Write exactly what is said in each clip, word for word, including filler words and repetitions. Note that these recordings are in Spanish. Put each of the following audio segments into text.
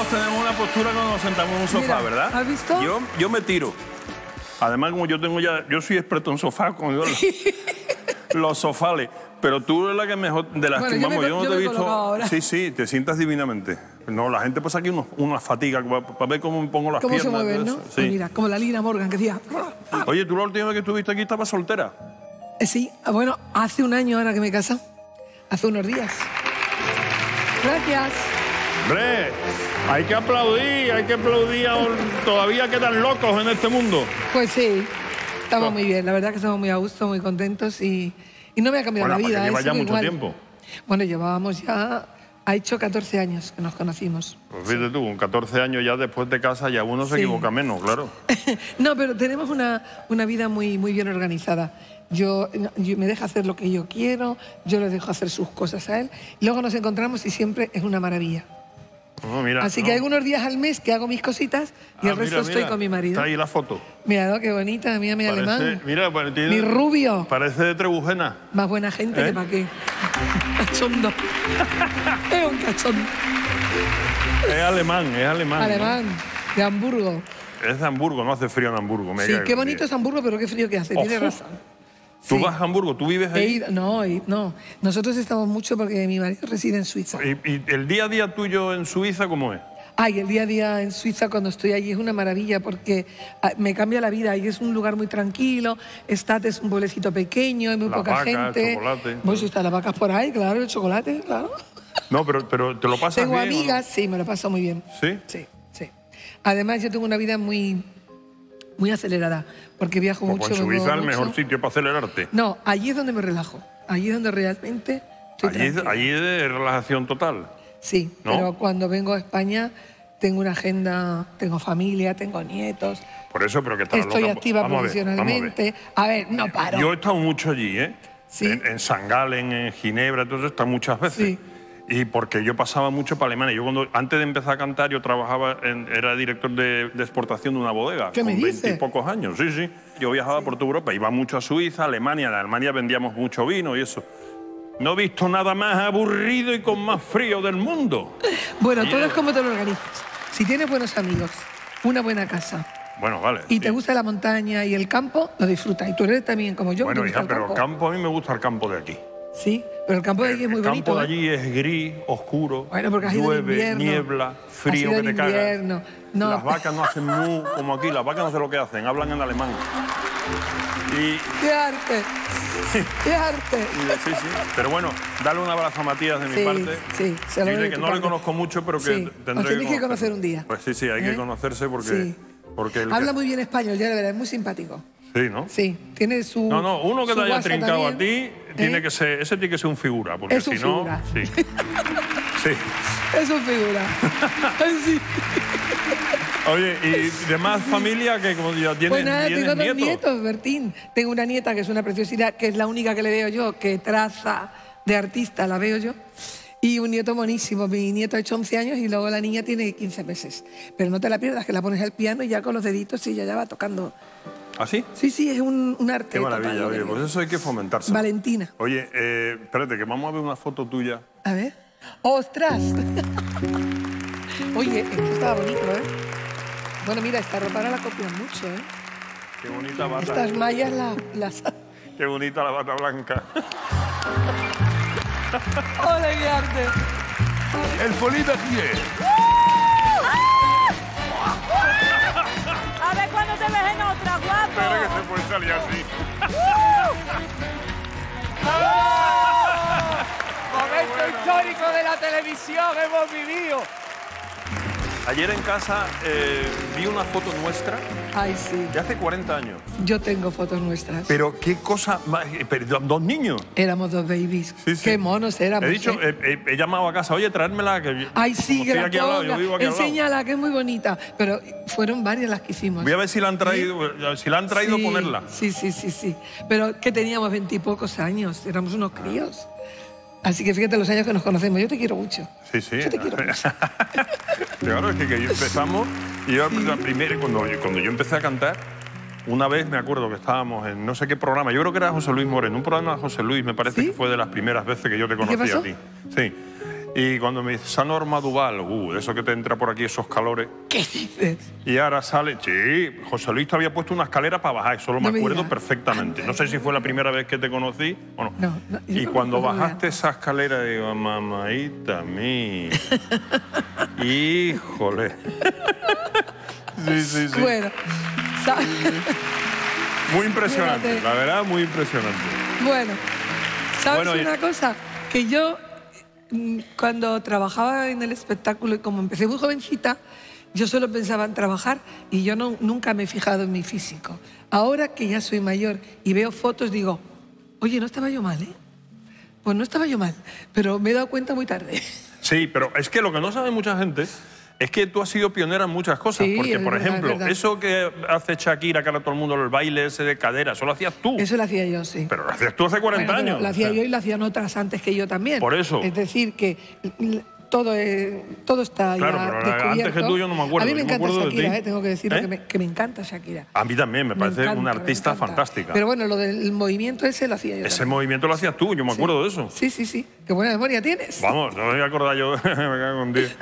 tenemos una postura cuando nos sentamos en un sofá, Mira, ¿verdad? ¿has visto? Yo, yo me tiro. Además, como yo tengo ya... Yo soy experto en sofá, con los, los sofales. Pero tú eres la que mejor... De las Bueno, que, yo vamos, me- yo no yo te he me visto... coloco ahora. Sí, sí, te sientas divinamente. No, la gente pasa aquí unos, una fatiga para ver cómo me pongo las ¿Cómo se piernas. mueven, todo no? eso. Pues Sí. mira, como la Lina Morgan que decía... Oye, tú la última vez que estuviste aquí estabas soltera. Eh, Sí, bueno, hace un año ahora que me he casado. Hace unos días. Gracias. Hombre, hay que aplaudir, hay que aplaudir. A... Todavía quedan locos en este mundo. Pues sí, estamos No. muy bien. La verdad que estamos muy a gusto, muy contentos y, y no me ha cambiado Bueno, la vida. porque lleva ¿eh? ya Sigo mucho igual. tiempo. Bueno, llevábamos ya... Ha hecho catorce años que nos conocimos. Pues fíjate tú, con catorce años ya después de casa ya uno se Sí. equivoca menos, claro. No, pero tenemos una, una vida muy, muy bien organizada. Yo, yo me deja hacer lo que yo quiero, yo le dejo hacer sus cosas a él. Y luego nos encontramos y siempre es una maravilla. No, mira, Así no. que hay algunos días al mes que hago mis cositas y Ah, el resto mira, estoy mira, con mi marido. Está ahí la foto. Mira, ¿no? Qué bonita, mira mi Parece- alemán. Mira, pare- tiene- Mi rubio. Parece de Trebujena. Más buena gente ¿Eh? que para qué. Cachondo. Es un cachondo. Es alemán, es alemán. ¿no? Alemán, de Hamburgo. Es de Hamburgo, no hace frío en Hamburgo. me Sí, cago qué en bonito diez. es Hamburgo, pero qué frío que hace. Ojo. Tiene razón. ¿Tú Sí. vas a Hamburgo? ¿Tú vives He ahí? ido- no, he- no. Nosotros estamos mucho porque mi marido reside en Suiza. ¿Y, y el día a día tuyo en Suiza cómo es? Ay, el día a día en Suiza cuando estoy allí es una maravilla porque ah, me cambia la vida. Ahí es un lugar muy tranquilo. Stade es un pueblecito pequeño, hay muy Las poca vacas, gente. chocolate. Pues están las vacas por ahí, claro, el chocolate, claro. No, pero, pero ¿te lo pasas Tengo bien o no? amigas, sí, me lo paso muy bien. ¿Sí? Sí, sí. Además, yo tengo una vida muy, muy acelerada porque viajo Pues mucho. en me muevo Suiza es el mucho. mejor sitio para acelerarte. No, allí es donde me relajo. Allí es donde realmente estoy Allí, es- tranquila. allí es de relajación total. Sí, ¿No? pero cuando vengo a España tengo una agenda, tengo familia, tengo nietos, Por eso, pero que estás estoy loca. activa Vamos a ver, vamos a ver. profesionalmente. A ver, no paro. Yo he estado mucho allí, ¿eh? Sí. En, en San Galen, en Ginebra, entonces he estado muchas veces. Sí. Y porque yo pasaba mucho para Alemania. Yo cuando, antes de empezar a cantar, yo trabajaba, en- era director de, de exportación de una bodega. ¿Qué me con dices? veintipocos años, sí, sí. Yo viajaba por toda Europa, iba mucho a Suiza, Alemania. En Alemania vendíamos mucho vino y eso. No he visto nada más aburrido y con más frío del mundo. Bueno, Y todo yo- es como te lo organizas. Si tienes buenos amigos, una buena casa Bueno, vale. y sí. te gusta la montaña y el campo, lo disfrutas. Y tú eres también como yo. Bueno, ¿te gusta hija, pero el campo? campo, a mí me gusta el campo de aquí. Sí, pero el campo de allí es muy el bonito. campo de ¿eh? allí es gris, oscuro, Bueno, porque has ido en llueve, invierno. niebla, Has frío ido que en te cagas. invierno. No. Las vacas no hacen mu como aquí, las vacas no sé lo que hacen, hablan en alemán. Y, ¡Qué arte! ¡Qué arte! y- sí, sí. Pero bueno, dale un abrazo a Matías de mi Sí, parte. sí, se lo Dile doy de que tu no le parte. conozco mucho, pero que Sí, os tendré tenéis que conocer un día. Pues sí, sí, hay que ¿Eh? conocerse porque... Sí. porque el Habla que- muy bien español, ya de verdad, es muy simpático. Sí, ¿no? Sí, tiene su. No, no, uno que su te haya guasa trincado a también, ti, tiene ¿eh? que ser, ese tiene que ser un figura, porque Es un si no... figura. Sí. Sí. Es un figura. Sí. Oye, ¿y de más familia que como ya tienes, Pues nada, tienes tengo dos nietos? nietos, Bertín. Tengo una nieta que es una preciosidad, que es la única que le veo yo, que traza de artista, la veo yo. Y un nieto monísimo. Mi nieto ha hecho once años y luego la niña tiene quince meses. Pero no te la pierdas, que la pones al piano y ya con los deditos y ya, ya va tocando. ¿Ah, sí? Sí, sí, es un, un arte. Qué maravilla, total, lo oye, que pues digo. eso hay que fomentarse. Valentina. Oye, eh, espérate, que vamos a ver una foto tuya. A ver. ¡Ostras! Oye, esto estaba bonito, ¿eh? Bueno, mira, esta ropa ahora la copian mucho, ¿eh? Qué bonita bata. Estas mallas la- las... Qué bonita la bata blanca. ¡Ole, qué arte! El Polita quiere. A ver cuándo te ves en otra, guapo. Espera que se puede salir así. Momento histórico de la televisión hemos vivido. Ayer en casa eh, vi una foto nuestra Ay, sí. de hace cuarenta años. Yo tengo fotos nuestras. Pero qué cosa más... eh, pero, dos niños. Éramos dos babies. Sí, sí. Qué monos éramos. He dicho, ¿eh? eh, eh, he llamado a casa, oye, traérmela. Que, Ay, sí, como que estoy la aquí al lado, ponga. yo vivo aquí al lado. Enséñala, que es muy bonita. Pero fueron varias las que hicimos. Voy a ver si la han traído, si la han traído Sí, ponerla. Sí, sí, sí, sí. Pero que teníamos veintipocos años, éramos unos críos. Así que fíjate los años que nos conocemos. Yo te quiero mucho. Sí, sí. Yo te quiero mucho. Claro, es que, que yo empezamos, y yo la primera, cuando, cuando yo empecé a cantar, una vez me acuerdo que estábamos en no sé qué programa, yo creo que era José Luis Moreno, un programa de José Luis, me parece ¿Sí? que fue de las primeras veces que yo te qué conocí pasó? a ti. Sí. Y cuando me dice, esa Norma Duval, uh, eso que te entra por aquí, esos calores. ¿Qué dices? Y ahora sale, sí, José Luis te había puesto una escalera para bajar, eso lo No me me acuerdo digas. perfectamente. No sé si fue la primera vez que te conocí o no. No, no, yo y no cuando me acuerdo bajaste de esa escalera, digo, mamaita mía. Híjole. Sí, sí, sí. Bueno, ¿sabes? Muy impresionante, Fíjate. la verdad, muy impresionante. Bueno, ¿sabes Bueno, y- una cosa? Que yo, mm, cuando trabajaba en el espectáculo, y como empecé muy jovencita, yo solo pensaba en trabajar y yo no, nunca me he fijado en mi físico. Ahora que ya soy mayor y veo fotos, digo, oye, no estaba yo mal, ¿eh? Pues no estaba yo mal, pero me he dado cuenta muy tarde. Sí, pero es que lo que no sabe mucha gente es que tú has sido pionera en muchas cosas. Sí, porque, es por verdad, ejemplo, es verdad. eso que hace Shakira, que ahora todo el mundo, el baile ese de cadera, eso lo hacías tú. Eso lo hacía yo, sí. Pero lo hacías tú hace cuarenta Bueno, pero años. Lo hacía o sea. yo y lo hacían otras antes que yo también. Por eso. Es decir, que l- todo, eh, todo está Claro, ya pero descubierto. antes que tú yo no me acuerdo, A mí me yo me encanta acuerdo de Shakira, ti. eh, tengo que decirlo, ¿Eh? que, me, que me encanta Shakira. A mí también, me, Me parece encanta, una me artista encanta. fantástica. Pero bueno, lo del movimiento ese lo hacía yo Ese también. movimiento lo hacías tú, yo me acuerdo de eso. Sí, sí, sí. Qué buena memoria tienes. Vamos, no me voy a acordar yo, me cago en Dios.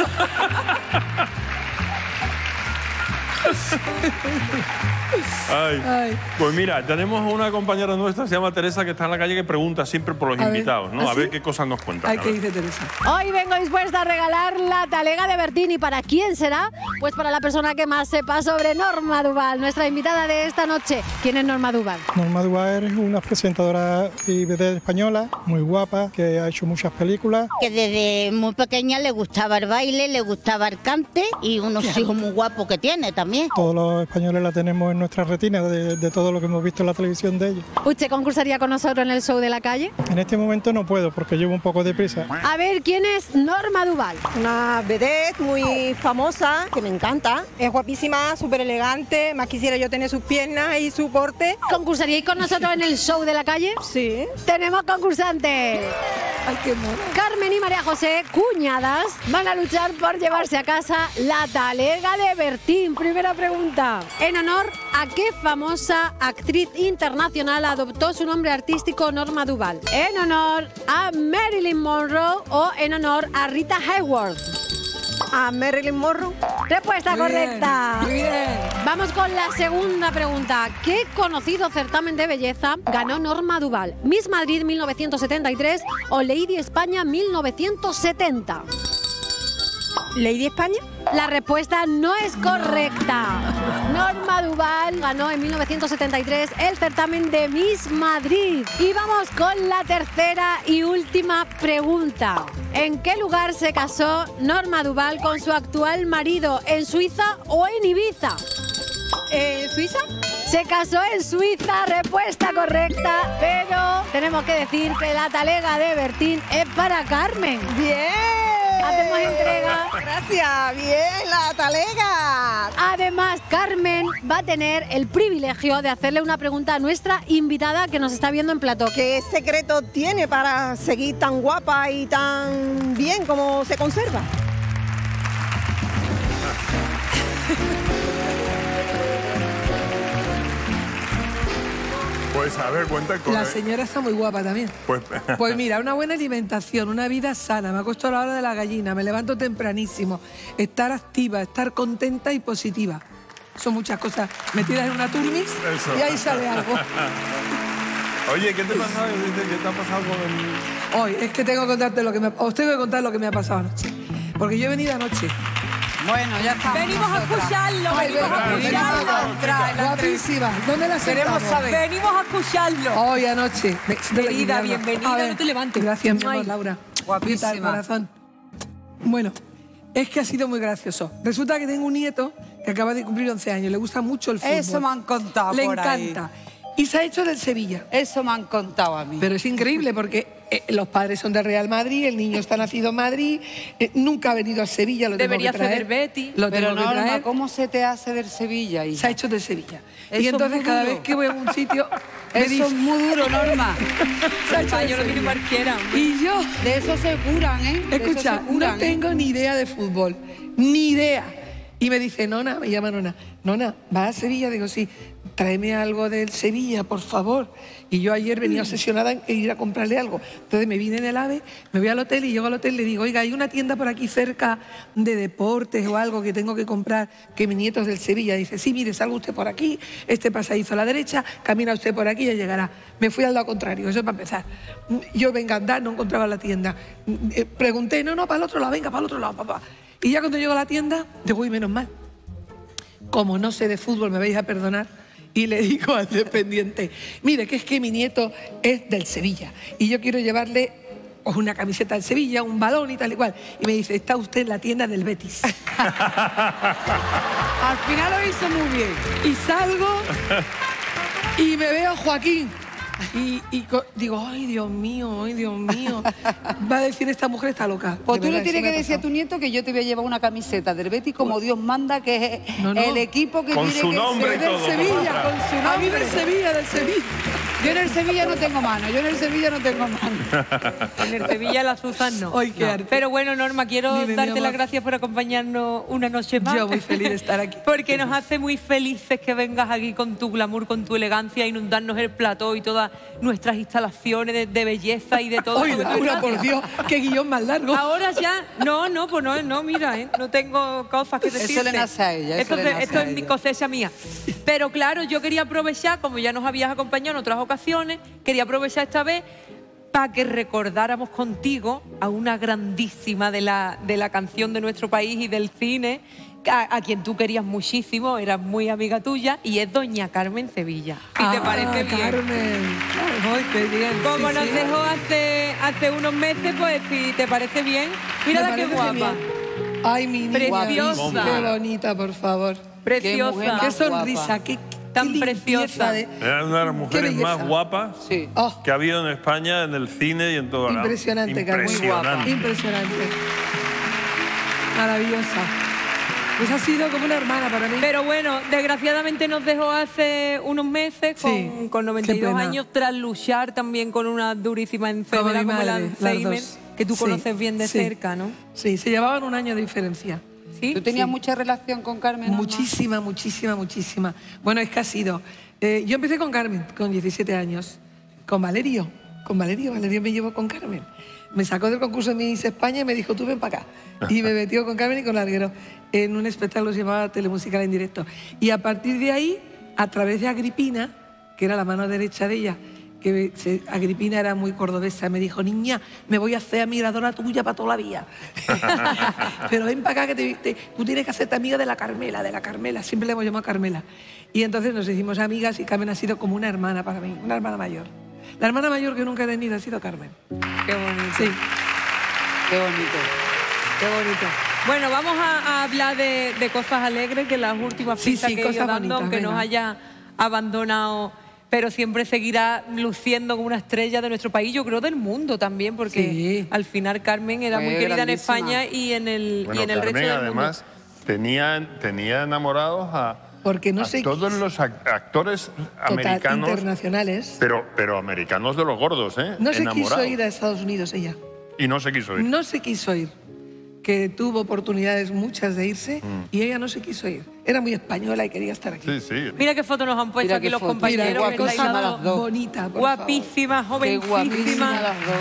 Ay. Ay. Pues mira, tenemos una compañera nuestra, se llama Teresa, que está en la calle, que pregunta siempre por los A ver, invitados, ¿no? ¿ah, A ver sí? qué cosas nos cuentan. Ay, a ¿qué ver. dice Teresa? Hoy vengo dispuesta a regalar la talega de Bertín. ¿Y para quién será? Pues para la persona que más sepa sobre Norma Duval, nuestra invitada de esta noche. ¿Quién es Norma Duval? Norma Duval es una presentadora y vedette española, muy guapa, que ha hecho muchas películas. Que desde muy pequeña le gustaba el baile, le gustaba el cante y unos hijos muy guapos que tiene también. Todos los españoles la tenemos en nuestra retina de, de todo lo que hemos visto en la televisión de ella. ¿Usted concursaría con nosotros en el show de la calle? En este momento no puedo porque llevo un poco de prisa. A ver, ¿quién es Norma Duval? Una vedette muy famosa, que me encanta. Es guapísima, súper elegante. Más quisiera yo tener sus piernas y su porte. ¿Concursaríais con nosotros en el show de la calle? Sí. Tenemos concursantes. Ay, qué mono. Carmen y María José, cuñadas, van a luchar por llevarse a casa la talega de Bertín. Primera pregunta. ¿En honor a qué famosa actriz internacional adoptó su nombre artístico Norma Duval? ¿En honor a Marilyn Monroe o en honor a Rita Hayworth? A Marilyn Monroe. Respuesta Muy bien, correcta. muy bien. Vamos con la segunda pregunta. ¿Qué conocido certamen de belleza ganó Norma Duval? ¿Miss Madrid mil novecientos setenta y tres o Lady España mil novecientos setenta? Lady España. La respuesta no es correcta. Norma Duval ganó en mil novecientos setenta y tres el certamen de Miss Madrid. Y vamos con la tercera y última pregunta. ¿En qué lugar se casó Norma Duval con su actual marido? ¿En Suiza o en Ibiza? ¿En Suiza? Se casó en Suiza, respuesta correcta, pero tenemos que decir que la talega de Bertín es para Carmen. Bien. Hacemos entrega. Gracias. Bien, la talega. Además, Carmen va a tener el privilegio de hacerle una pregunta a nuestra invitada que nos está viendo en plató. ¿Qué secreto tiene para seguir tan guapa y tan bien como se conserva? Pues a ver, cuenta con... La señora está muy guapa también. Pues, Pues mira, una buena alimentación, una vida sana, me acuesto a la hora de la gallina, me levanto tempranísimo, estar activa, estar contenta y positiva. Son muchas cosas metidas en una turmis Eso. y ahí sale algo. Oye, ¿qué te pasa? Dice, ¿qué te ha pasado con el...? Hoy es que tengo que contarte lo que me, os tengo que contar lo que me ha pasado anoche. Porque yo he venido anoche. Bueno, ya está. Venimos a escucharlo, Ay, venimos a venga, escucharlo. venga, guapísima. ¿Dónde la Queremos sentamos? saber. Venimos a escucharlo. Hoy anoche. Ve- siéntate aquí, Querida, Laura. bienvenida, A ver, no te levantes. Gracias, mi amor, Ay, Laura. guapísima. ¿Qué tal, corazón? Bueno, es que ha sido muy gracioso. Resulta que tengo un nieto que acaba de cumplir once años. Le gusta mucho el fútbol. Eso me han contado Le por ahí. encanta. Y se ha hecho del Sevilla. Eso me han contado a mí. Pero es increíble porque eh, los padres son del Real Madrid, el niño está nacido en Madrid, eh, nunca ha venido a Sevilla, lo tengo Debería que traer. ceder Betty. Lo Pero tengo que Norma, traer. ¿cómo se te hace del Sevilla, hija? Se ha hecho de Sevilla. Eso y es entonces muy cada duro. vez que voy a un sitio me Eso dice, es muy duro, Norma. se ha hecho de Sevilla. cualquiera. Y yo, De eso se curan, ¿eh? De eso escucha, se curan, no ¿eh? tengo ni idea de fútbol, ni idea. Y me dice, Nona, me llama Nona, Nona, ¿vas a Sevilla? Digo, sí. tráeme algo del Sevilla, por favor. Y yo ayer venía obsesionada en ir a comprarle algo. Entonces me vine en el AVE, me voy al hotel y llego al hotel y le digo, oiga, hay una tienda por aquí cerca de deportes o algo que tengo que comprar, que mi nieto es del Sevilla. Dice, sí, mire, salga usted por aquí, este pasadizo a la derecha, camina usted por aquí y ya llegará. Me fui al lado contrario, eso es para empezar. Yo venga a andar, no encontraba la tienda. Pregunté, no, no, para el otro lado, venga, para el otro lado, papá. Y ya cuando llego a la tienda, digo, uy, menos mal. Como no sé de fútbol, me vais a perdonar. Y le digo al dependiente, mire, que es que mi nieto es del Sevilla y yo quiero llevarle una camiseta del Sevilla, un balón y tal y cual. Y me dice, está usted en la tienda del Betis. Al final lo hizo muy bien. Y salgo y me veo a Joaquín. Y, y digo, ay, Dios mío, ay, Dios mío. Va a decir, esta mujer está loca. Pues tú le tienes que decir a tu nieto que yo te voy a llevar una camiseta del Betis como pues, Dios manda, que es no, no. el equipo que con tiene su que nombre ser y todo, del Sevilla, con su nombre. A mí del Sevilla, del Sevilla. Yo en el Sevilla no tengo mano, yo en el Sevilla no tengo mano. En el Sevilla la Susan no. Ay, qué no. arte. Pero bueno, Norma, quiero Dime, darte las gracias por acompañarnos una noche más. Yo muy feliz de estar aquí. Porque nos hace muy felices que vengas aquí con tu glamour, con tu elegancia, inundarnos el plató y todas nuestras instalaciones de, de belleza y de todo. Ay, Laura, por Dios, qué guión más largo. Ahora ya, no, no, pues no, no, mira, ¿eh? No tengo cosas que decirte. Eso le nace a ella. Esto, eso se, le nace esto a es ella. mi cosecha mía. Pero claro, yo quería aprovechar, como ya nos habías acompañado en otras ocasiones, quería aprovechar esta vez para que recordáramos contigo a una grandísima de la, de la canción de nuestro país y del cine, a, a quien tú querías muchísimo, eras muy amiga tuya, y es doña Carmen Sevilla. Si ah, te parece bien. Carmen. Ay, qué bien. Como sí, nos sí. dejó hace, hace unos meses, pues si te parece bien. Mírala qué guapa. Bien. Ay, mi niña. Preciosa. Qué bonita, por favor. Preciosa. Qué, qué sonrisa, qué, tan qué preciosa. De... Era una de las mujeres más guapas sí. oh. que ha habido en España, en el cine y en todo lado. Impresionante, Carmen. Impresionante. Impresionante. Maravillosa. Pues ha sido como una hermana para mí. Pero bueno, desgraciadamente nos dejó hace unos meses con, sí, con noventa y dos años, tras luchar también con una durísima enfermedad como, como el Alzheimer, que tú sí, conoces bien de sí. cerca, ¿no? Sí, se llevaban un año de diferencia. ¿Sí? ¿Tú tenías sí. mucha relación con Carmen? Muchísima, ¿no? muchísima, muchísima. Bueno, es que ha sido... Eh, yo empecé con Carmen, con diecisiete años, con Valerio. Con Valerio, Valerio me llevó con Carmen. Me sacó del concurso de Miss España y me dijo, tú ven para acá. Y me metió con Carmen y con Larguero en un espectáculo que se llamaba Telemusical en Directo. Y a partir de ahí, a través de Agripina, que era la mano derecha de ella, que se, Agripina era muy cordobesa, me dijo, niña, me voy a hacer admiradora tuya para toda la vida. Pero ven para acá que te, te, tú tienes que hacerte amiga de la Carmela, de la Carmela, siempre le hemos llamado Carmela. Y entonces nos hicimos amigas y Carmen ha sido como una hermana para mí, una hermana mayor. La hermana mayor que nunca he tenido ha sido Carmen. Qué bonito. Sí. Qué bonito. Qué bonito. Bueno, vamos a, a hablar de, de cosas alegres, que las últimas sí, pistas sí, que he ido dando, bonitas, aunque venga. nos haya abandonado, pero siempre seguirá luciendo como una estrella de nuestro país, yo creo del mundo también, porque sí. al final Carmen era Fue muy querida grandísima. en España y en el, bueno, y en el Carmen, resto del además, mundo. Tenía, tenía enamorados a, Porque no a sé todos los actores total, americanos. internacionales. Pero, pero americanos de los gordos, ¿eh? No se enamorados. quiso ir a Estados Unidos ella. Y no se quiso ir. No se quiso ir. Que tuvo oportunidades muchas de irse mm. y ella no se quiso ir. Era muy española y quería estar aquí. Sí, sí. Mira qué foto nos han puesto Mira aquí los foto. compañeros. Mira, que cosa estáis más dando- bonita, por guapísima, favor. Qué guapísima jovencísima. las dos.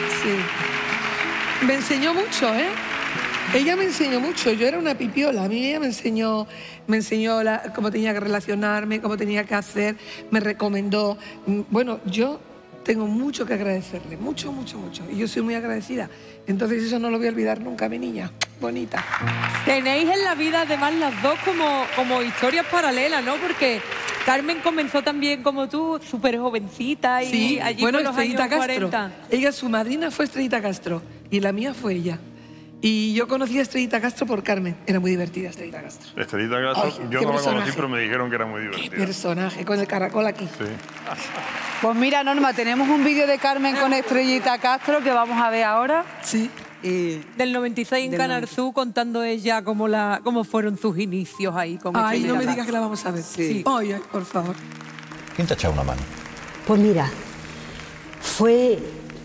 Sí. Me enseñó mucho, ¿eh? Ella me enseñó mucho. Yo era una pipiola. A mí ella me enseñó, me enseñó la, cómo tenía que relacionarme, cómo tenía que hacer. Me recomendó. Bueno, yo tengo mucho que agradecerle. Mucho, mucho, mucho. Y yo soy muy agradecida. Entonces eso no lo voy a olvidar nunca, mi niña. Bonita. Tenéis en la vida además las dos como, como historias paralelas, ¿no? Porque Carmen comenzó también como tú, súper jovencita y Sí, allí bueno, por los Estrellita años Castro. cuarenta. Ella, su madrina fue Estrellita Castro y la mía fue ella. Y yo conocí a Estrellita Castro por Carmen. Era muy divertida Estrellita Castro. Estrellita Castro, Ay, yo qué no la conocí, personaje. pero me dijeron que era muy Qué divertida. personaje, con el caracol aquí. Sí. Pues mira, Norma, tenemos un vídeo de Carmen con Estrellita Castro que vamos a ver ahora. Sí. Y Del noventa y seis en Del Canal noventa. Sur, contando ella cómo, la, cómo fueron sus inicios ahí con Ay, no Estrellita me digas Castro. que la vamos a ver. Sí. Ay, ay, por favor. ¿Quién te ha echado una mano? Pues mira, fue,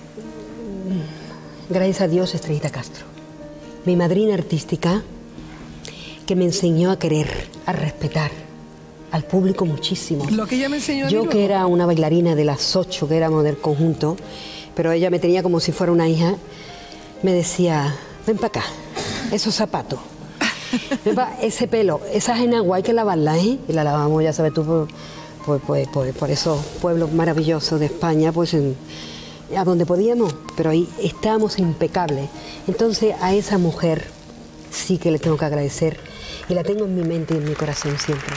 mm, gracias a Dios, Estrellita Castro, mi madrina artística, que me enseñó a querer, a respetar, al público muchísimo. Lo que ella me enseñó a mí Yo luego. que era una bailarina de las ocho que éramos del conjunto, pero ella me tenía como si fuera una hija, me decía, ven para acá, esos zapatos, ven pa, ese pelo, esa enagua hay que lavarla, ¿eh? Y la lavamos, ya sabes tú, por, por, por, por, por esos pueblos maravillosos de España, pues en, a donde podíamos, pero ahí estábamos impecables. Entonces a esa mujer sí que le tengo que agradecer y la tengo en mi mente y en mi corazón siempre.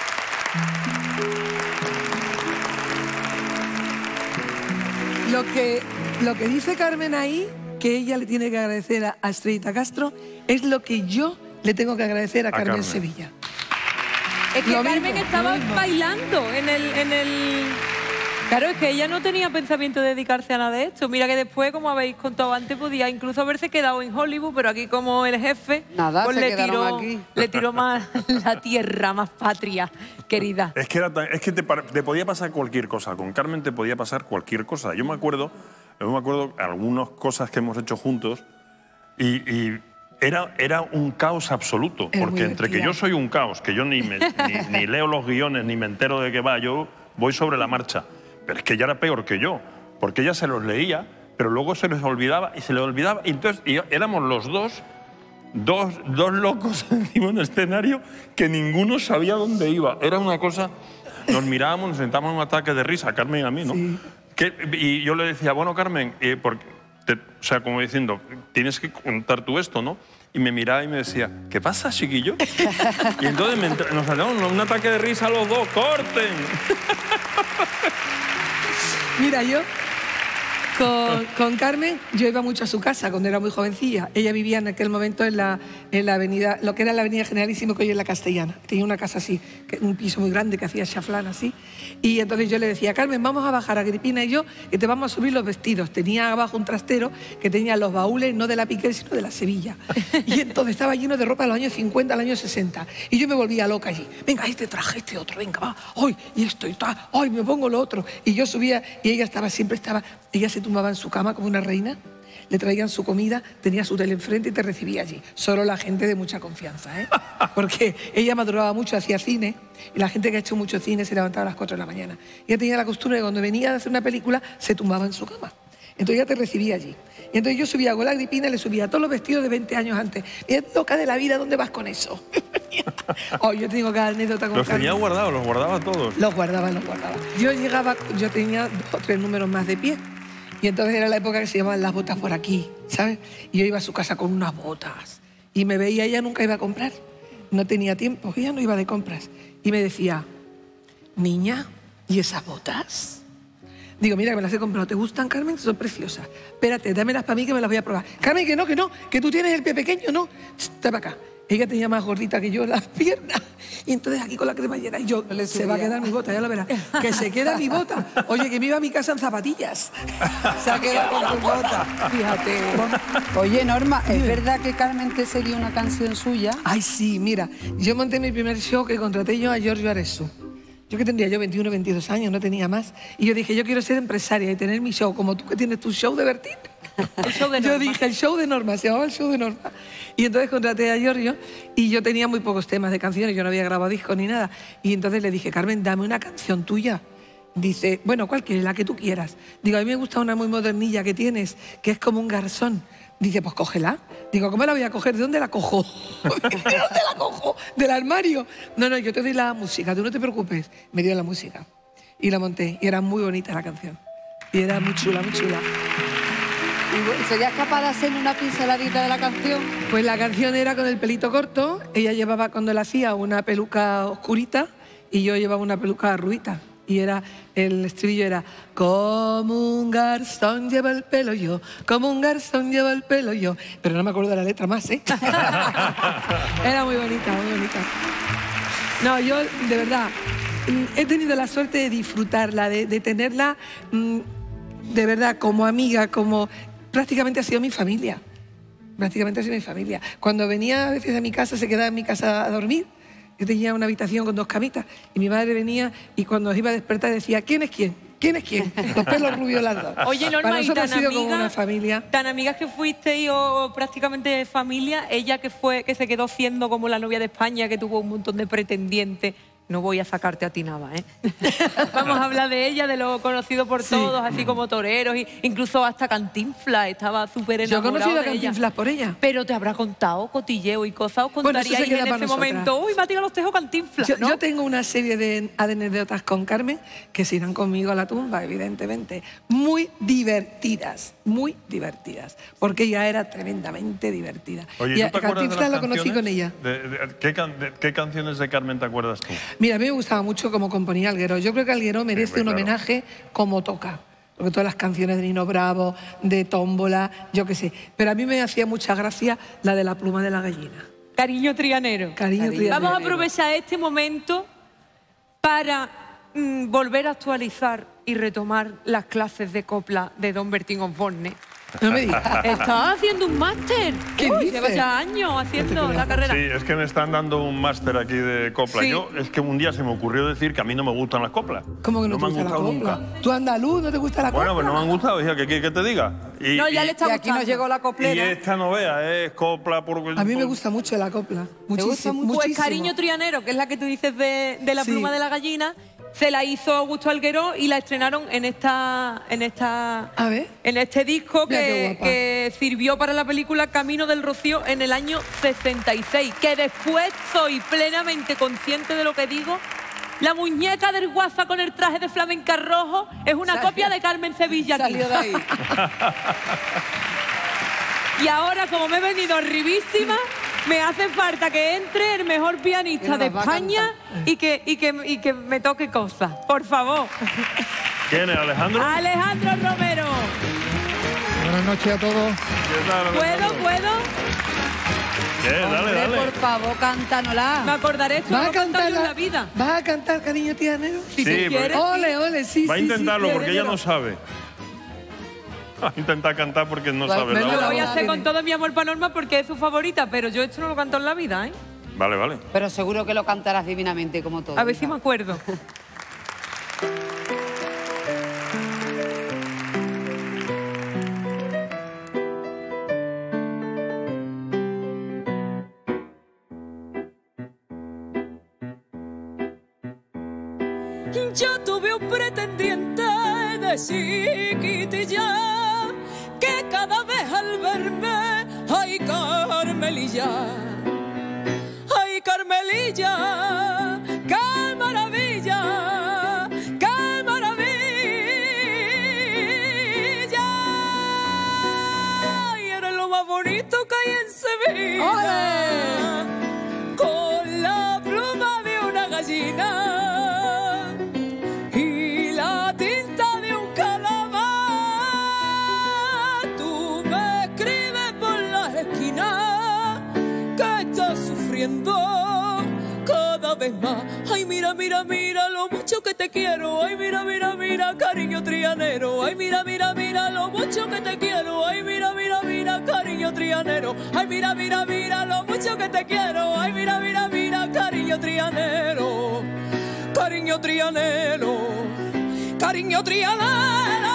Lo que, lo que dice Carmen ahí, que ella le tiene que agradecer a, a Estrellita Castro, es lo que yo le tengo que agradecer a, a Carmen, Carmen Sevilla. Es que Lo Carmen mismo, estaba lo mismo. bailando en el, en el... Claro, es que ella no tenía pensamiento de dedicarse a nada de esto. Mira que después, como habéis contado antes, podía incluso haberse quedado en Hollywood, pero aquí como el jefe, Nada, pues se le, quedaron tiró, aquí. le tiró más la tierra, más patria, querida. Es que, era tan- es que te, par- te podía pasar cualquier cosa. Con Carmen te podía pasar cualquier cosa. Yo me acuerdo, yo me acuerdo algunas cosas que hemos hecho juntos y, y era, era un caos absoluto. Era porque muy entre que divertida. yo soy un caos, que yo ni, me- ni, ni leo los guiones, ni me entero de qué va, yo voy sobre la marcha. Pero es que ella era peor que yo, porque ella se los leía, pero luego se les olvidaba y se les olvidaba. Y entonces y éramos los dos, dos, dos locos encima en el escenario que ninguno sabía dónde iba. Era una cosa... Nos mirábamos, nos sentábamos en un ataque de risa, Carmen y a mí, ¿no? Sí. Que- y yo le decía, bueno, Carmen, eh, porque te- o sea, como diciendo, tienes que contar tú esto, ¿no? Y me miraba y me decía, ¿qué pasa, chiquillo? Y entonces me entra- nos saltamos un ataque de risa los dos, ¡corten! Mira, yo con, con Carmen, yo iba mucho a su casa cuando era muy jovencilla. Ella vivía en aquel momento en la, en la avenida, lo que era la avenida Generalísimo, que hoy es la Castellana. Tenía una casa así, que- un piso muy grande que hacía chaflán así. Y entonces yo le decía, Carmen, vamos a bajar, Agripina y yo, y te vamos a subir los vestidos. Tenía abajo un trastero que tenía los baúles, no de la Piquer, sino de la Sevilla. Y entonces estaba lleno de ropa de los años cincuenta, los años sesenta. Y yo me volvía loca allí. Venga, este traje, este otro, venga, va. Hoy, y esto y tal. Hoy me pongo lo otro. Y yo subía y ella estaba, siempre estaba, ella se tumbaba en su cama como una reina. Le traían su comida, tenía su tele enfrente y te recibía allí. Solo la gente de mucha confianza, ¿eh? Porque ella madrugaba mucho, hacía cine, y la gente que ha hecho mucho cine se levantaba a las cuatro de la mañana. Ella tenía la costumbre de cuando venía a hacer una película, se tumbaba en su cama. Entonces ella te recibía allí. Y entonces yo subía con la Agripina, le subía todos los vestidos de veinte años antes. Y es loca de la vida, ¿dónde vas con eso? Oh, yo tengo cada anécdota con Los tenía Carmen. guardados, los guardaba todos. Los guardaba, los guardaba. Yo llegaba, yo tenía dos o tres números más de pie. Y entonces era la época que se llamaban las botas por aquí, ¿sabes? Y yo iba a su casa con unas botas. Y me veía, ella nunca iba a comprar. No tenía tiempo, ella no iba de compras. Y me decía, niña, ¿y esas botas? Digo, mira, que me las he comprado. ¿Te gustan, Carmen? Son preciosas. Espérate, dámelas para mí que me las voy a probar. Carmen, que no, que no, que tú tienes el pie pequeño, no. Está para acá. Ella tenía más gordita que yo las piernas. Y entonces aquí con la cremallera y yo, se va a quedar mi bota, ya lo verás. Que se queda mi bota. Oye, que me iba a mi casa en zapatillas. Se ha quedado con tu bota. Fíjate. Oye, Norma, ¿es verdad que Carmen te cedió una canción suya? Ay, sí, mira, yo monté mi primer show que contraté yo a Giorgio Arezzo. Yo que tendría yo veintiuno, veintidós años, no tenía más. Y yo dije, yo quiero ser empresaria y tener mi show, como tú que tienes tu show de Bertín. El show de Yo Norma. dije, el show de Norma, se llamaba el show de Norma. Y entonces contraté a Giorgio y yo tenía muy pocos temas de canciones, yo no había grabado discos ni nada. Y entonces le dije, Carmen, dame una canción tuya. Dice, bueno, ¿cuál quieres? La que tú quieras. Digo, a mí me gusta una muy modernilla que tienes, que es como un garzón. Dice, pues cógela. Digo, ¿cómo la voy a coger? ¿De dónde la cojo? ¿De dónde la cojo? ¿Del armario? No, no, yo te doy la música, tú no te preocupes. Me dio la música y la monté y era muy bonita la canción. Y era muy chula, muy chula. ¿Y ¿Serías capaz de hacer una pinceladita de la canción? Pues la canción era con el pelito corto. Ella llevaba, cuando la hacía, una peluca oscurita y yo llevaba una peluca rubita. Y era, el estribillo era, como un garzón lleva el pelo yo, como un garzón lleva el pelo yo. Pero no me acuerdo de la letra más, ¿eh? Era muy bonita, muy bonita. No, yo, de verdad, mm, he tenido la suerte de disfrutarla, de, de tenerla, mm, de verdad, como amiga, como... Prácticamente ha sido mi familia. Prácticamente ha sido mi familia. Cuando venía a veces a mi casa, se quedaba en mi casa a dormir. Yo tenía una habitación con dos camitas y mi madre venía y cuando iba a despertar decía, ¿quién es quién? ¿Quién es quién? Los pelos rubios las dos. Oye, Norma, Para y nosotros tan ha sido como amiga- una familia. Tan amigas que fuisteis o prácticamente familia, ella que fue que se quedó siendo como la novia de España, que tuvo un montón de pretendientes, no voy a sacarte a ti nada, ¿eh? Vamos a hablar de ella, de lo conocido por Sí. todos, así como toreros, y incluso hasta Cantinflas, estaba súper Yo he enamorado conocido a de ella. Cantinflas por ella. Pero te habrá contado cotilleo y cosas, os Bueno, eso contaría se y queda en para ese nosotras. momento, uy, me ha tirado los tejos Cantinflas, Yo, ¿no? yo tengo una serie de anécdotas con Carmen que se irán conmigo a la tumba, evidentemente. Muy divertidas, muy divertidas. Porque ella era tremendamente divertida. Oye, y ¿tú a te acuerdas de Cantinflas las lo conocí canciones? con ella. De- de- ¿qué, can- de- qué canciones de Carmen te acuerdas tú? Mira, a mí me gustaba mucho cómo componía Alguero. Yo creo que Alguero merece Sí, un claro. homenaje como toca. Porque todas las canciones de Nino Bravo, de Tómbola, yo qué sé. Pero a mí me hacía mucha gracia la de la pluma de la gallina. Cariño Trianero. Cariño Trianero. Vamos a aprovechar este momento para mm, volver a actualizar y retomar las clases de copla de Don Bertín Osborne. No me digas. Estaba haciendo un máster. ¿Qué Uy, dices? lleva ya años haciendo la carrera. Sí, es que me están dando un máster aquí de copla. Sí. Yo, es que un día se me ocurrió decir que a mí no me gustan las coplas. ¿Cómo que no, me te han gusta la gustado copla? nunca. ¿Tú andaluz no te gusta la copla? Bueno, pues no me han gustado, hija, ¿qué quieres que te diga? Y, No, ya y- le está Y aquí nos gustando. llegó la y coplera. esta no vea, es copla por... A mí me gusta mucho la copla. Muchísimo. mucho? Pues muchísimo. Cariño Trianero, que es la que tú dices de, de la Sí. pluma de la gallina, se la hizo Augusto Alguero y la estrenaron en esta, en esta, A ver. en este disco Mira qué que, guapa. que sirvió para la película Camino del Rocío en el año sesenta y seis. Que después soy plenamente consciente de lo que digo. La muñeca del Guasa con el traje de flamenca rojo es una Salió- copia de Carmen Sevilla. aquí. Salió de ahí. Y ahora, como me he venido arribísima, me hace falta que entre el mejor pianista Que nos de va a España y que, y, que, y que me toque cosas. Por favor. ¿Quién es, Alejandro? Alejandro Romero. Buenas noches a todos. ¿Qué tal, ¿Puedo? Alejandro? ¿Puedo? ¿Qué? Dale, Hombre, dale. por favor, cántanosla. Me acordaré esto, ¿Vas no a cantar en la, la vida. ¿Vas a cantar Cariño Trianero? Si Sí, tú pero- quieres. Ole, ole, sí, Va a sí, intentarlo sí, porque ella no Trianero. sabe. Va a intentar cantar porque no Pues sabe venga, la Lo hora. voy a hacer Tiene. con todo mi amor para Norma porque es su favorita, pero yo esto no lo canto en la vida, ¿eh? Vale, vale. Pero seguro que lo cantarás divinamente como todo. A ver si hija. me acuerdo. Yo tuve un pretendiente de chiquitilla que cada vez al verme, ay Carmelilla, ay Carmelilla, qué maravilla, qué maravilla, y era lo más bonito que hay en Sevilla, con la pluma de una gallina. Y la tinta de un calamar, tú me escribes por las esquinas que estás sufriendo cada vez más. Ay, mira, mira, mira lo mucho que te quiero. Ay, mira, mira, mira, cariño trianero. Ay, mira, mira, mira lo mucho que te quiero. Ay, mira, mira, mira, cariño trianero. Ay, mira, mira, mira lo mucho que te quiero. Ay, mira, mira, mira, cariño trianero. Cariño trianero, cariño trianero.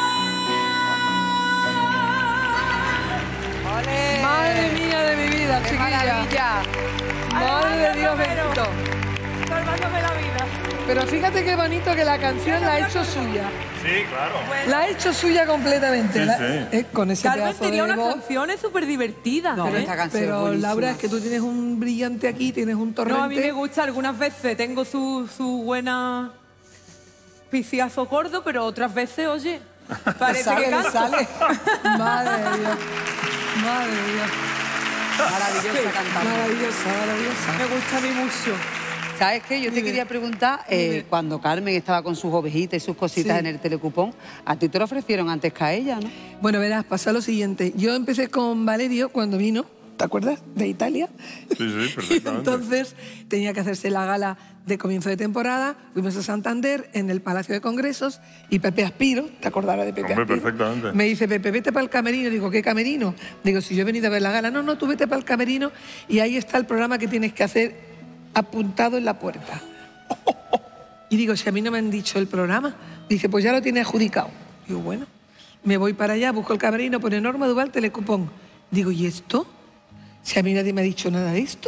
¡Ole! Madre mía de mi vida, ¡Qué chiquilla. maravilla! Madre de Dios Romero. bendito. Salvándome la vida. Pero fíjate qué bonito que la canción la ha hecho suya. Sí, claro. La ha hecho suya completamente. Sí, La- sí. eh, con ese Carmen pedazo tenía de unas voz. canciones súper divertidas. No, ¿eh? esta canción es Pero buenísima. Laura, es que tú tienes un brillante aquí, tienes un torrente. No, a mí me gusta algunas veces. Tengo su, su buena piciazo gordo, pero otras veces, oye, parece sale, que le canto. sale. Madre de Dios. Madre de Dios. Maravillosa cantante. Maravillosa, maravillosa. Me gusta a mí mucho. ¿Sabes qué? Yo te quería preguntar, eh, cuando Carmen estaba con sus ovejitas y sus cositas Sí. en el telecupón, a ti te lo ofrecieron antes que a ella, ¿no? Bueno, verás, pasa lo siguiente. Yo empecé con Valerio cuando vino, ¿te acuerdas? De Italia. Sí, sí, Y perfectamente. entonces tenía que hacerse la gala de comienzo de temporada. Fuimos a Santander, en el Palacio de Congresos, y Pepe Aspiro, ¿te acordarás de Pepe Hombre, Aspiro? perfectamente. Me dice, Pepe, vete para el camerino. Digo, ¿qué camerino? Digo, si yo he venido a ver la gala. No, no, tú vete para el camerino y ahí está el programa que tienes que hacer apuntado en la puerta. Y digo, si a mí no me han dicho el programa. Dice, pues ya lo tiene adjudicado. Digo, bueno, me voy para allá, busco el camerino, pone Norma Duval, telecupón. Digo, ¿y esto? Si a mí nadie me ha dicho nada de esto.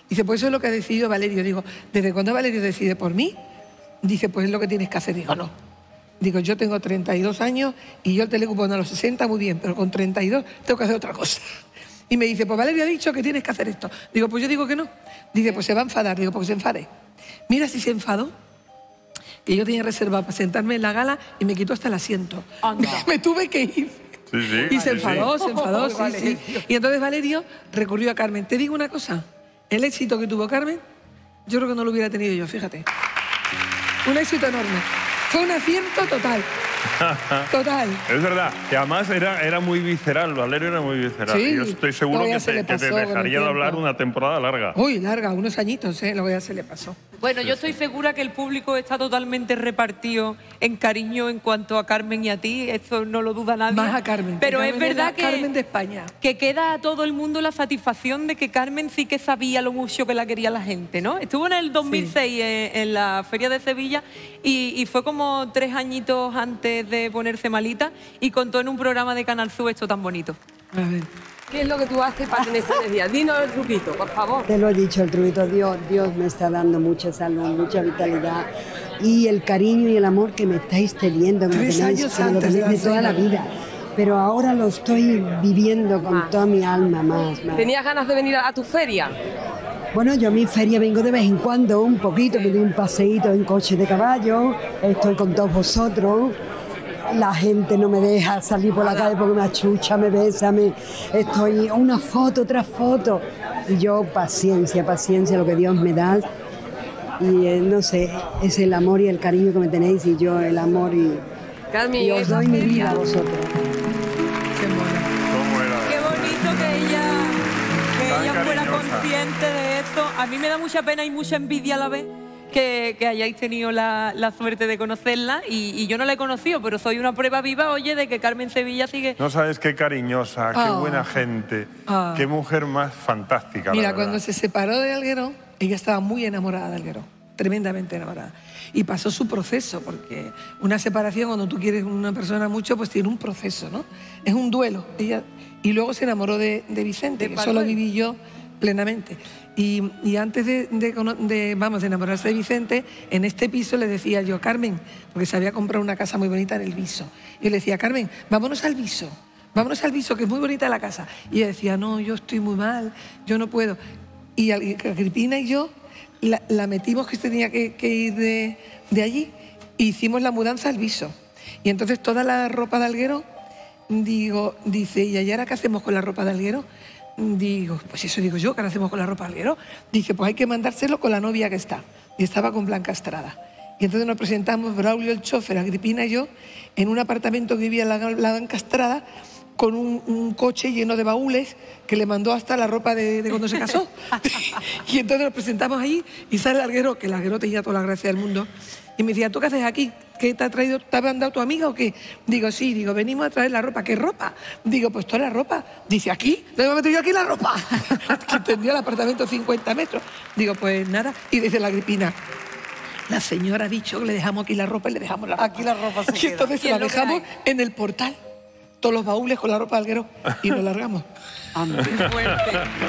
Dice, pues eso es lo que ha decidido Valerio. Digo, ¿desde cuándo Valerio decide por mí? Dice, pues es lo que tienes que hacer. Digo, no. Digo, yo tengo treinta y dos años y yo el telecupón a los sesenta muy bien, pero con treinta y dos tengo que hacer otra cosa. Y me dice, pues Valerio ha dicho que tienes que hacer esto. Digo, pues yo digo que no. Dice, pues se va a enfadar. Digo, pues se enfade. Mira si se enfadó, que yo tenía reservado para sentarme en la gala y me quitó hasta el asiento. Me tuve que ir. Sí, sí, y se sí, enfadó, sí. se enfadó, sí, sí. Y entonces Valerio recurrió a Carmen. Te digo una cosa, el éxito que tuvo Carmen, yo creo que no lo hubiera tenido yo, fíjate. Un éxito enorme. Fue un acierto total. Total. Es verdad, que además era, era muy visceral, Valerio era muy visceral. Sí, Yo estoy seguro todavía que se te, le que te pasó con el dejaría de hablar tiempo. una temporada larga. Uy, larga, unos añitos, ¿eh? Luego ya se le pasó. Bueno, yo estoy segura que el público está totalmente repartido en cariño en cuanto a Carmen y a ti, eso no lo duda nadie. Más a Carmen. Pero Carmen es verdad la que, Carmen de España. que queda a todo el mundo la satisfacción de que Carmen sí que sabía lo mucho que la quería la gente, ¿no? Estuvo en el dos mil seis sí. en, en la Feria de Sevilla y, y fue como tres añitos antes de ponerse malita y contó en un programa de Canal Sur esto tan bonito. A ver. ¿Qué es lo que tú haces para tener esa energía? Dinos el truquito, por favor. Te lo he dicho, el truquito. Dios, Dios me está dando mucha salud, mucha vitalidad y el cariño y el amor que me estáis teniendo, que me tenéis, que me lo tenéis de toda la vida. Pero ahora lo estoy viviendo con Más. toda mi alma más, más. ¿Tenías ganas de venir a, a tu feria? Bueno, yo a mi feria vengo de vez en cuando, un poquito, me doy un paseíto en coche de caballo, estoy con todos vosotros. La gente no me deja salir por la calle porque me achucha, me besa, me... estoy una foto tras foto. Y yo, paciencia, paciencia, lo que Dios me da. Y eh, no sé, es el amor y el cariño que me tenéis y yo el amor y, Carmen, y os doy mi vida a vosotros. Qué bonito que ella, que Tan ella fuera cariñosa. consciente de esto. A mí me da mucha pena y mucha envidia a la vez que, que hayáis tenido la, la suerte de conocerla y, y yo no la he conocido, pero soy una prueba viva, oye, de que Carmen Sevilla sigue... No sabes qué cariñosa, qué Ah. buena gente, Ah. qué mujer más fantástica. Mira, la cuando verdad. se separó de Alguero, ella estaba muy enamorada de Alguero, tremendamente enamorada. Y pasó su proceso, porque una separación, cuando tú quieres una persona mucho, pues tiene un proceso, ¿no? Es un duelo. Ella, y luego se enamoró de, de Vicente, De que eso lo Manuel. viví yo plenamente. Y, y antes de, de cono- de, vamos, de enamorarse de Vicente, en este piso le decía yo, Carmen, porque se había comprado una casa muy bonita en el Viso. Y yo le decía, Carmen, vámonos al Viso, vámonos al Viso, que es muy bonita la casa. Y ella decía, no, yo estoy muy mal, yo no puedo. Y Al- Agripina y yo la, la metimos que tenía que, que ir de, de allí e hicimos la mudanza al Viso. Y entonces toda la ropa de Alguero, digo, dice, ¿y ahora qué hacemos con la ropa de Alguero? Digo, pues eso digo yo, ¿qué hacemos con la ropa de Alguero? Dice, pues hay que mandárselo con la novia que está. Y estaba con Blanca Estrada. Y entonces nos presentamos, Braulio el chofer, Agripina y yo, en un apartamento que vivía la, la Blanca Estrada, con un, un coche lleno de baúles que le mandó hasta la ropa de, de cuando se casó. Y entonces nos presentamos allí y sale el Alguero, que el Alguero tenía toda la gracia del mundo, y me decía, ¿tú qué haces aquí? ¿Qué te ha traído? ¿Te ha mandado tu amiga o qué? Digo, sí, digo, venimos a traer la ropa. ¿Qué ropa? Digo, pues toda la ropa. Dice, ¿aquí? ¿Dónde me he metido yo aquí la ropa? Que tendría el apartamento cincuenta metros. Digo, pues nada. Y dice la Agripina, la señora ha dicho que le dejamos aquí la ropa y le dejamos la ropa. Aquí la ropa se Y queda. entonces ¿Y es la lo que dejamos hay? en el portal. Todos los baúles con la ropa de Alguero y nos largamos. Anda. Fuerte.